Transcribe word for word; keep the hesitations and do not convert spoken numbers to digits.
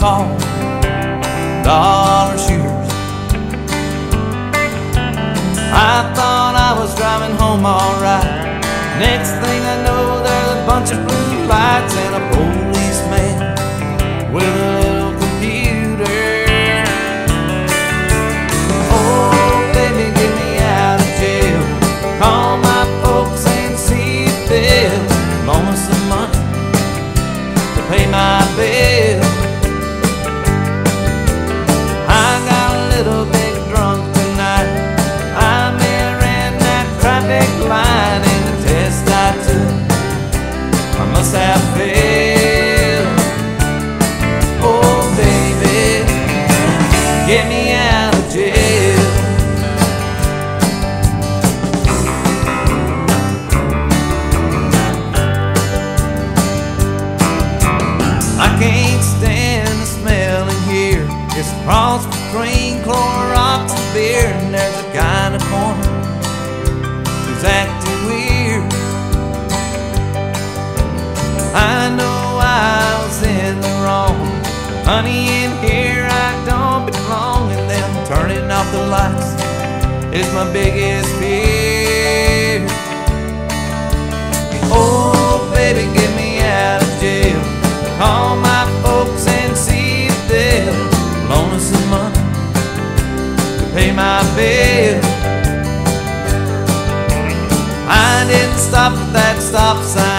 called dollar shooters. I thought I was driving home alright. Next thing I know, there's a bunch of blue lights and a policeman with a little computer. Oh, baby, get me out of jail. Call my folks and see if they'll loan us some money to pay my bill. I got a little bit drunk tonight. I ran that traffic line, and the test I took, I must have failed. Oh, baby, get me out of jail. I can't stand the smell in here. It's a cross between Clorox and beer. And there's a guy in the corner who's acting weird. I know I was in the wrong. Honey, in here I don't belong. And then turning off the lights is my biggest fear. Oh, baby, get me out of jail. Call my folks and see if they'll loan us some money to pay my bill. I didn't stop at that stop sign.